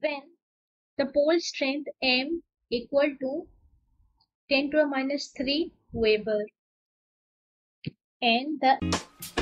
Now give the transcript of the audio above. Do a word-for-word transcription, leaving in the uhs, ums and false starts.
when the pole strength M equal to ten to the minus three Weber and the